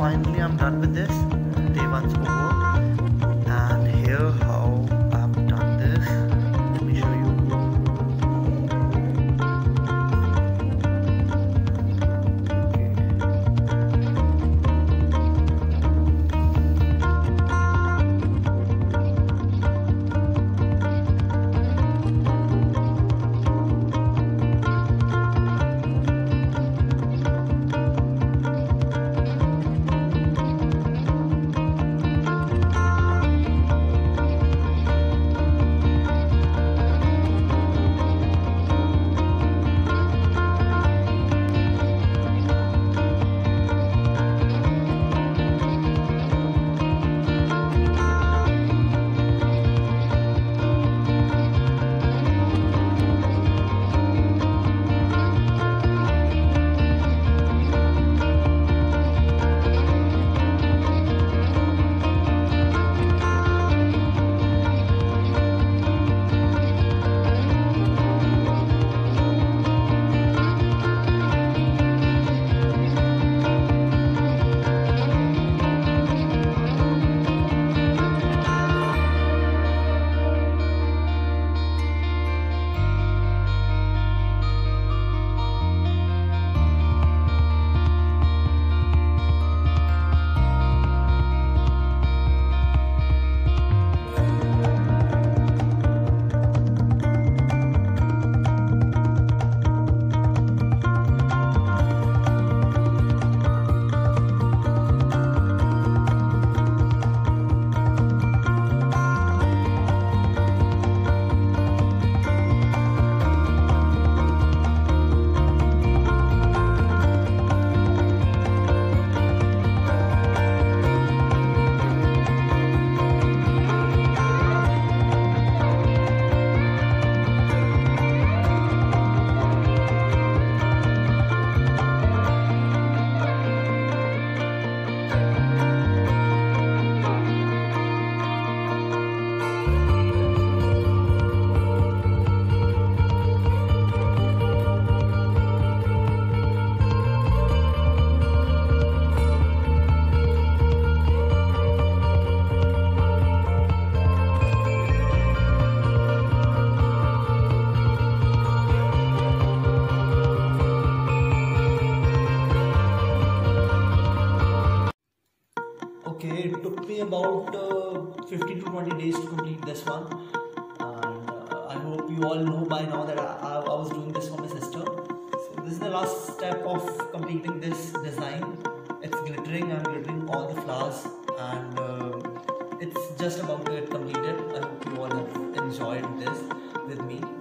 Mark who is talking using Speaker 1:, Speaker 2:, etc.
Speaker 1: finally I'm done with this. Day one's over, and here how I've done this. Let me show you. Okay, it took me about 15 to 20 days to complete this one, and I hope you all know by now that I was doing this for my sister. So this is the last step of completing this design. It's glittering, I'm glittering all the flowers, and it's just about to get completed. I hope you all have enjoyed this with me.